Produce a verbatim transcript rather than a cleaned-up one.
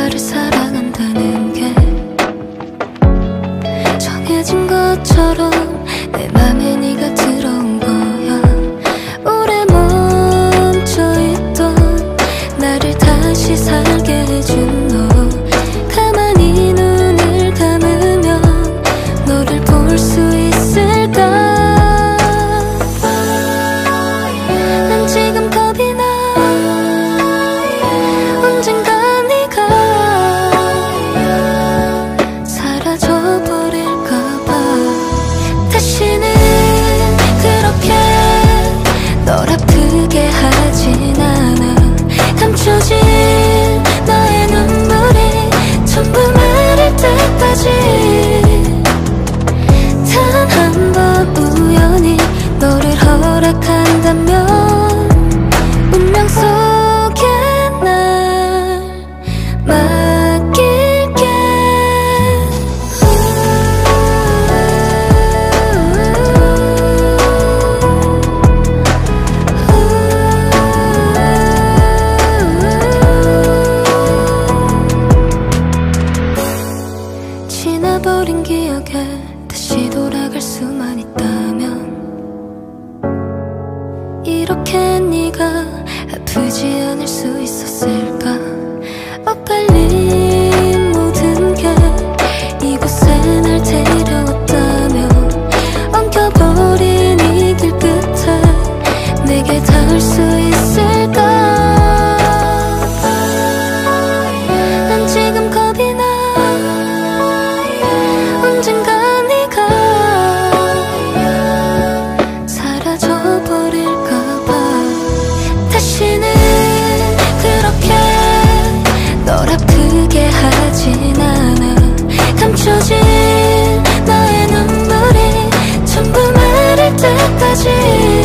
나를 사랑한다는 게 정해진 것처럼 내 맘에 네가 들어온 거야. 오래 멈춰있던 나를 다시 살게 해준 너. 가만히 눈을 감으면 너를 볼 수 있을까. 난 지금 겁이 나. 언젠가 네가 사라져버릴까봐. 다시는 그렇게 널 아프게 하진 않아. 감춰진 너의 눈물이 전부 마를 때까지. 단 한 번 우연히 너를 허락한다면 운명 속에 날 맡길게. 지나버린 기억에 다시 돌아갈 수만 있다면 이렇게 네가 아프지 않을 수 있었을까. 엇갈린 모든 게 이곳에 날 데려왔다면 엉켜버린 이 길 끝에 내게 닿을 수 있을까. 난 지금 겁이 나. 언젠가 네가 사라져버릴까봐. 다시는 그렇게 널 아프게 하진 않아. 감춰진 너의 눈물이 전부 마를 때까지.